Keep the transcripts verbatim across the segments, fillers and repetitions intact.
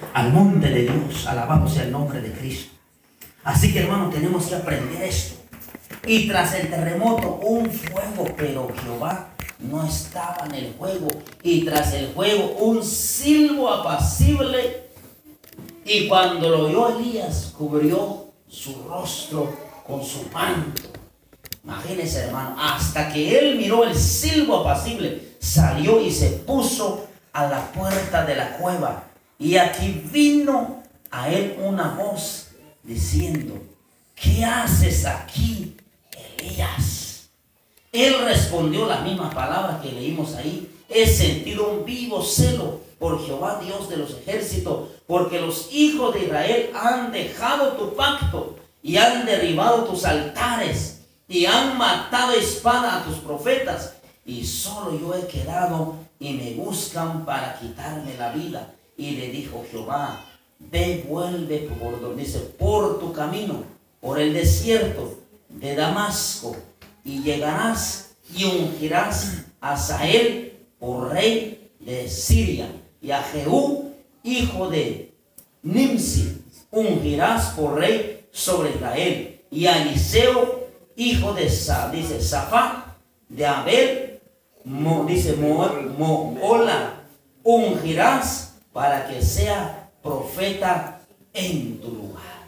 al monte de Dios. Alabado sea el nombre de Cristo. Así que, hermano, tenemos que aprender esto. Y tras el terremoto, un fuego, pero Jehová no estaba en el fuego. Y tras el fuego, un silbo apacible. Y cuando lo oyó Elías, cubrió su rostro con su manto. Imagínense, hermano, hasta que él miró el silbo apacible, salió y se puso a la puerta de la cueva. Y aquí vino a él una voz diciendo: ¿qué haces aquí, Elías? Él respondió la misma palabra que leímos ahí: he sentido un vivo celo por Jehová, Dios de los ejércitos, porque los hijos de Israel han dejado tu pacto y han derribado tus altares y han matado a espada a tus profetas, y solo yo he quedado y me buscan para quitarme la vida. Y le dijo Jehová: ve, vuelve por, dice, por tu camino, por el desierto de Damasco, y llegarás y ungirás a Hazael por rey de Siria, y a Jehú, hijo de Nimsi, ungirás por rey sobre Israel, y a Eliseo, hijo de Sa, dice Safat, de Abel, Mo, dice Moola, ungirás para que sea profeta en tu lugar.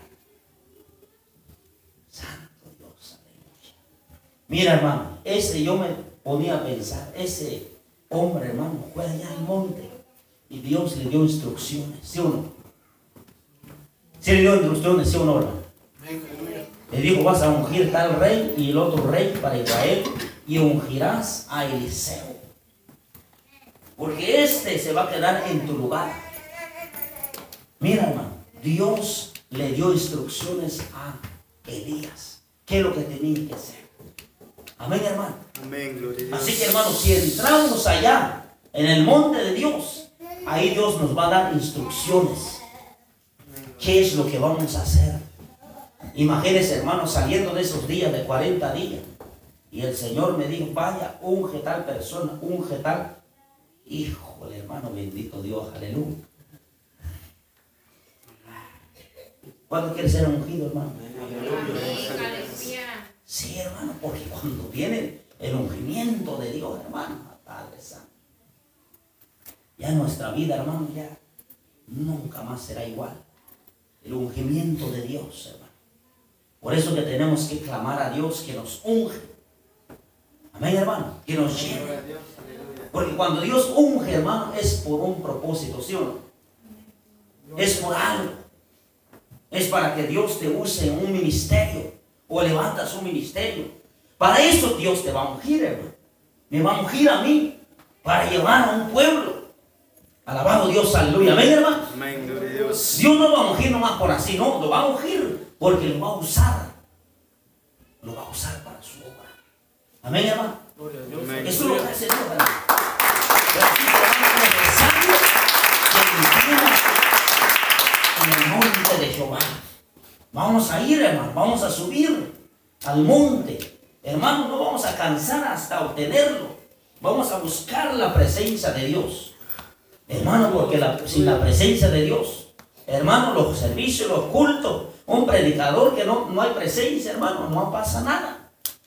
Santo Dios, aleluya. Mira, hermano, ese yo me ponía a pensar, ese hombre, hermano, fue allá al monte y Dios le dio instrucciones, ¿sí o no? ¿Sí le dio instrucciones, sí o no, hermano? Le dijo: vas a ungir tal rey y el otro rey para Israel, y ungirás a Eliseo, porque este se va a quedar en tu lugar. Mira, hermano, Dios le dio instrucciones a Elías. ¿Qué es lo que tenía que hacer? Amén, hermano. Amén, gloria a Dios. Así que, hermano, si entramos allá en el monte de Dios, ahí Dios nos va a dar instrucciones. ¿Qué es lo que vamos a hacer? Imagínense, hermano, saliendo de esos días de cuarenta días, y el Señor me dijo: vaya, unge tal persona, unge tal. Híjole, hermano, bendito Dios, aleluya. ¿Cuándo quiere ser ungido, hermano? Sí, hermano, porque cuando viene el ungimiento de Dios, hermano, Padre Santo, ya nuestra vida, hermano, ya nunca más será igual. El ungimiento de Dios, hermano. Por eso que tenemos que clamar a Dios que nos unge. Amén, hermano, que nos lleve. Porque cuando Dios unge, hermano, es por un propósito, ¿sí o no? Es por algo. Es para que Dios te use en un ministerio, o levantas un ministerio. Para eso Dios te va a ungir, hermano. Me va a ungir a mí para llevar a un pueblo. Alabado Dios, aleluya. Amén, hermano. Amén, gloria a Dios. Dios no lo va a ungir nomás por así, no, lo va a ungir porque lo va a usar. Lo va a usar para su obra. Amén, hermano. Amén. Eso es lo que hace Dios, hermano. Pero aquí es necesario que vivamos en el monte de Jehová. Vamos a ir, hermano, vamos a subir al monte. Hermano, no vamos a cansar hasta obtenerlo. Vamos a buscar la presencia de Dios. Hermano, porque la, sin la presencia de Dios, hermano, los servicios, los cultos, un predicador que no, no hay presencia, hermano, no pasa nada.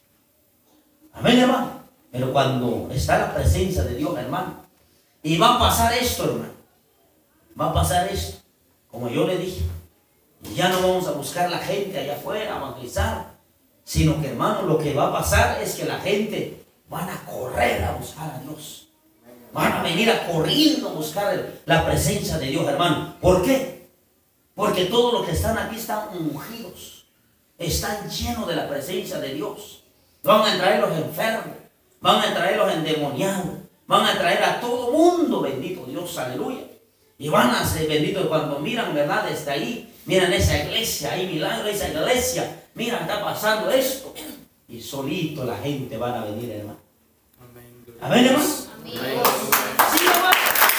Amén, hermano. Pero cuando está la presencia de Dios, hermano, y va a pasar esto, hermano, va a pasar esto, como yo le dije, ya no vamos a buscar la gente allá afuera a evangelizar, sino que, hermano, lo que va a pasar es que la gente van a correr a buscar a Dios. Van a venir a corriendo a buscar la presencia de Dios, hermano. ¿Por qué? Porque todos los que están aquí están ungidos, están llenos de la presencia de Dios. Van a traer los enfermos, van a traer los endemoniados, van a traer a todo mundo, bendito Dios, aleluya. Y van a ser benditos cuando miran, ¿verdad? Desde ahí, miran esa iglesia, ahí milagro, esa iglesia, mira, está pasando esto. Y solito la gente van a venir, hermano. Amén, hermano. Amén. Sí, hermano.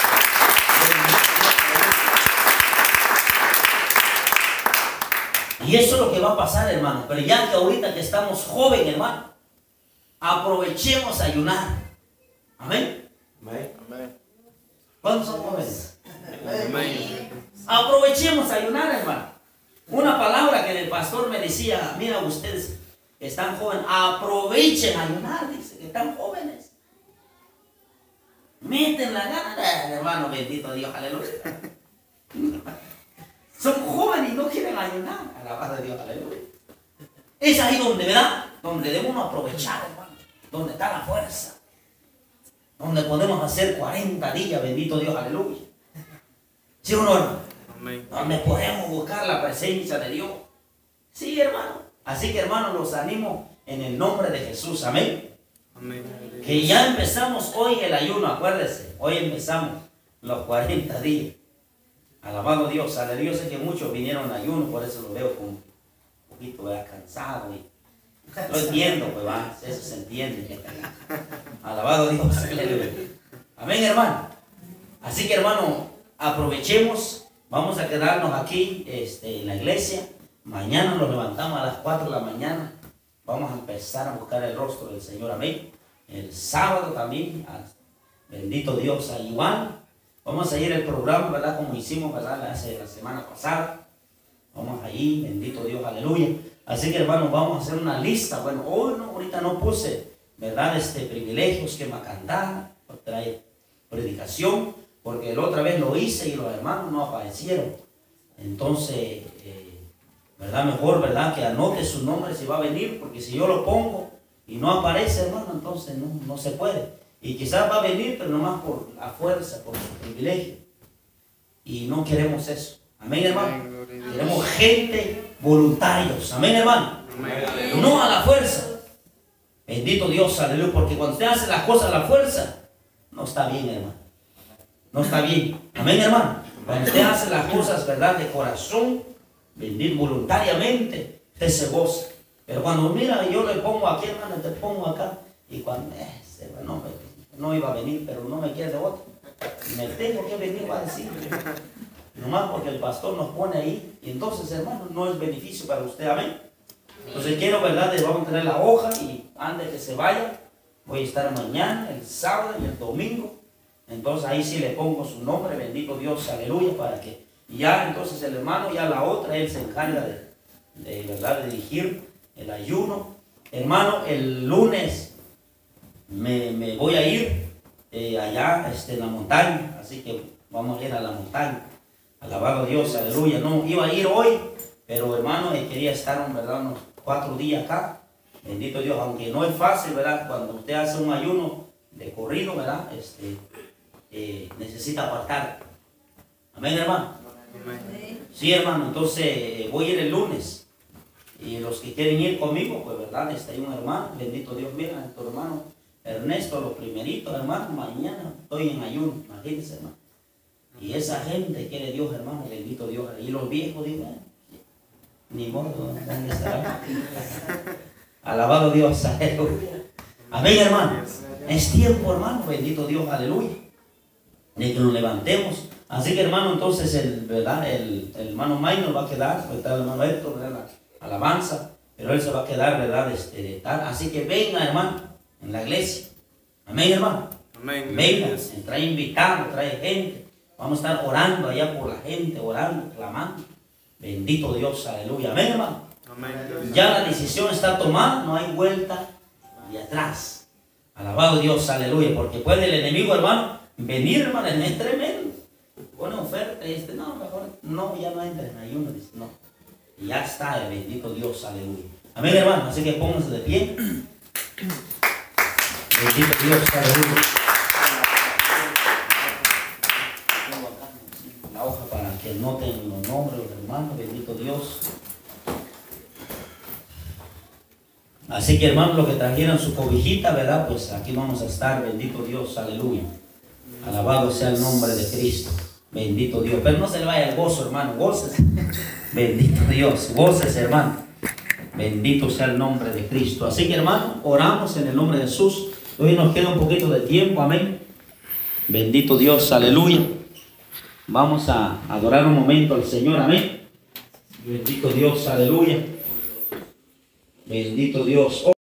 Y eso es lo que va a pasar, hermano. Pero ya que ahorita que estamos jóvenes, hermano, aprovechemos a ayunar. Amén. Amén. ¿Cuántos son jóvenes? Amén. Aprovechemos a ayunar, hermano. Una palabra que el pastor me decía, mira, ustedes están jóvenes, aprovechen a ayunar, dice, que están jóvenes. Meten la gana, hermano, bendito Dios, aleluya. Son jóvenes y no quieren ayunar, alabado Dios, aleluya. Es ahí donde, ¿verdad? Donde debemos aprovechar, hermano. Donde está la fuerza. Donde podemos hacer cuarenta días, bendito Dios, aleluya. ¿Sí o no, hermano? Amén. Donde podemos buscar la presencia de Dios. Sí, hermano. Así que, hermano, los animo en el nombre de Jesús. Amén. Amén. Que ya empezamos hoy el ayuno, acuérdese. Hoy empezamos los cuarenta días. Alabado Dios, aleluya. Yo sé que muchos vinieron a ayuno, por eso lo veo como un poquito, ¿verdad?, cansado. Y lo entiendo, pues va, eso se entiende. Alabado Dios, aleluya. Amén, hermano. Así que, hermano, aprovechemos. Vamos a quedarnos aquí este, en la iglesia. Mañana nos levantamos a las cuatro de la mañana. Vamos a empezar a buscar el rostro del Señor. Amén. El sábado también. Bendito Dios. Igual. Vamos a ir al programa, ¿verdad? Como hicimos, ¿verdad? Hace la semana pasada. Vamos ahí. Bendito Dios. Aleluya. Así que, hermanos, vamos a hacer una lista. Bueno, hoy no, ahorita no puse, ¿verdad? Este, privilegios que me cantaban. Trae predicación. Porque la otra vez lo hice y los hermanos no aparecieron. Entonces, eh, ¿verdad? Mejor, ¿verdad? Que anote su nombre si va a venir. Porque si yo lo pongo y no aparece, hermano, entonces no, no se puede. Y quizás va a venir, pero nomás por la fuerza, por su privilegio. Y no queremos eso. Amén, hermano. Amén. Queremos gente voluntarios. Amén, hermano. Amén. No a la fuerza. Bendito Dios, aleluya. Porque cuando usted hace las cosas a la fuerza, no está bien, hermano. No está bien. Amén, hermano. Cuando usted hace las cosas, ¿verdad?, de corazón, bendito, voluntariamente, usted se goza. Pero cuando mira, yo le pongo aquí, hermano, te pongo acá. Y cuando, eh, no, no iba a venir, pero no me quiere de otro. Me tengo que venir, va a decir. Nomás porque el pastor nos pone ahí. Y entonces, hermano, no es beneficio para usted. Amén. Entonces quiero, ¿verdad?, les vamos a tener la hoja y antes que se vaya, voy a estar mañana, el sábado y el domingo. Entonces ahí sí le pongo su nombre, bendito Dios, aleluya, para que ya entonces el hermano, ya la otra, él se encarga de, de verdad, de dirigir el ayuno. Hermano, el lunes me, me voy a ir eh, allá este, en la montaña, así que vamos a ir a la montaña. Alabado a Dios, aleluya. No iba a ir hoy, pero hermano, eh, quería estar, ¿verdad?, unos cuatro días acá. Bendito Dios, aunque no es fácil, ¿verdad? Cuando usted hace un ayuno de corrido, ¿verdad? Este, Eh, necesita apartar. Amén, hermano. Amén. Sí, hermano, entonces eh, voy a ir el lunes y los que quieren ir conmigo, pues verdad, está ahí un hermano, bendito Dios, mira, tu hermano Ernesto, los primeritos, hermano, mañana estoy en ayuno, imagínense, hermano. Y esa gente quiere Dios, hermano, bendito Dios. Y los viejos digan, ni modo, ¿dónde estarán? Alabado Dios, aleluya. Amén, hermano. Es tiempo, hermano, bendito Dios, aleluya, de que nos levantemos. Así que, hermano, entonces el, ¿verdad? el, el hermano Maynor va a quedar, está el hermano Héctor, ¿verdad?, la alabanza, pero él se va a quedar, ¿verdad? Este, tal. Así que venga, hermano, en la iglesia. Amén, hermano. Amén. Venga, trae invitados, trae gente. Vamos a estar orando allá por la gente, orando, clamando. Bendito Dios, aleluya. Amén, hermano. Amén. Ya la decisión está tomada, no hay vuelta de atrás. Alabado Dios, aleluya, porque puede el enemigo, hermano, venir, hermano, es tremendo. Pone oferta y este, no, mejor, no, ya no entra en ayuno, dice, no. Y ya está, el bendito Dios, aleluya. Amén, hermano, así que pónganse de pie. Bendito Dios, aleluya. Tengo acá la hoja para que noten los nombres, los hermanos, bendito Dios. Así que, hermanos, los que trajeron su cobijita, ¿verdad? Pues aquí vamos a estar, bendito Dios, aleluya. Alabado sea el nombre de Cristo. Bendito Dios. Pero no se le vaya el gozo, hermano. Gócese. Bendito Dios. Gócese, hermano. Bendito sea el nombre de Cristo. Así que, hermano, oramos en el nombre de Jesús. Hoy nos queda un poquito de tiempo. Amén. Bendito Dios. Aleluya. Vamos a adorar un momento al Señor. Amén. Bendito Dios. Aleluya. Bendito Dios.